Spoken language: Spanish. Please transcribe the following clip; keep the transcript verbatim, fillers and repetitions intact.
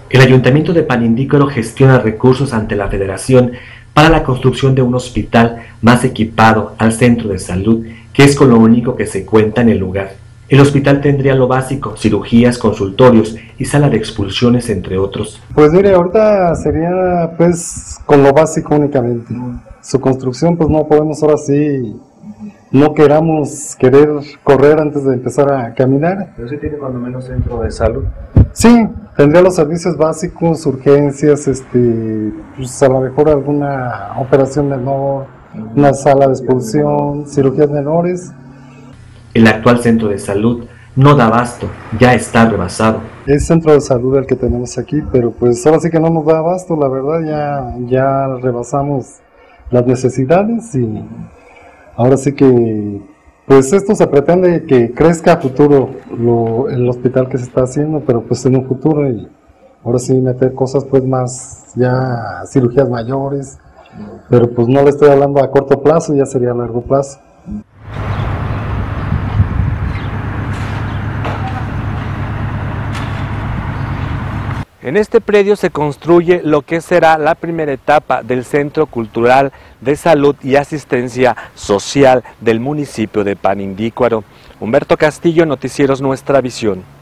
El Ayuntamiento de Panindícuaro gestiona recursos ante la Federación para la construcción de un hospital más equipado al centro de salud, que es con lo único que se cuenta en el lugar. El hospital tendría lo básico, cirugías, consultorios y sala de expulsiones, entre otros. Pues mire, ahorita sería pues con lo básico únicamente. Su construcción pues no podemos ahora sí, no queramos querer correr antes de empezar a caminar. Pero sí tiene cuando menos centro de salud. Sí, tendría los servicios básicos, urgencias, este, pues a lo mejor alguna operación menor, una sala de expulsión, cirugías menores. El actual centro de salud no da abasto, ya está rebasado. Es centro de salud el que tenemos aquí, pero pues ahora sí que no nos da abasto, la verdad ya, ya rebasamos las necesidades y ahora sí que pues esto se pretende que crezca a futuro lo, el hospital que se está haciendo, pero pues en un futuro y ahora sí meter cosas pues más, ya cirugías mayores, pero pues no le estoy hablando a corto plazo, ya sería a largo plazo. En este predio se construye lo que será la primera etapa del Centro Cultural de Salud y Asistencia Social del municipio de Panindícuaro. Humberto Castillo, Noticieros Nuestra Visión.